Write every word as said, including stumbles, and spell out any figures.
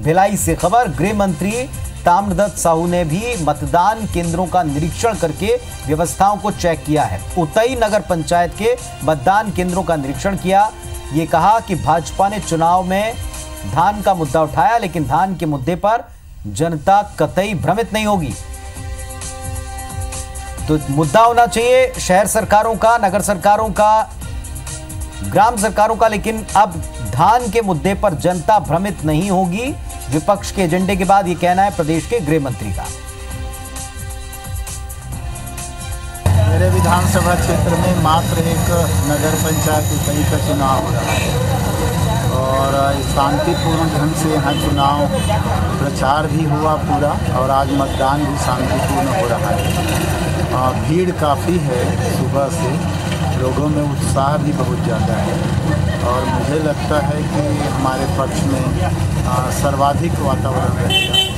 भिलाई से खबर, गृह मंत्री ताम्रध्वज साहू ने भी मतदान केंद्रों का निरीक्षण करके व्यवस्थाओं को चेक किया है। उतई नगर पंचायत के मतदान केंद्रों का निरीक्षण किया। ये कहा कि भाजपा ने चुनाव में धान का मुद्दा उठाया, लेकिन धान के मुद्दे पर जनता कतई भ्रमित नहीं होगी। तो मुद्दा होना चाहिए शहर सरकारों का, नगर सरकारों का, ग्राम सरकारों का, लेकिन अब धान के मुद्दे पर जनता भ्रमित नहीं होगी। विपक्ष के एजेंडे के बाद यह कहना है प्रदेश के गृह मंत्री का। मेरे विधानसभा क्षेत्र में मात्र एक नगर पंचायत उतई का चुनाव हो रहा है और शांतिपूर्ण ढंग से यहाँ चुनाव प्रचार भी हुआ पूरा और आज मतदान भी शांतिपूर्ण हो रहा है। भीड़ काफ़ी है, सुबह से लोगों में उत्साह भी बहुत ज़्यादा है और मुझे लगता है कि हमारे पक्ष में सर्वाधिक वातावरण रहेगा।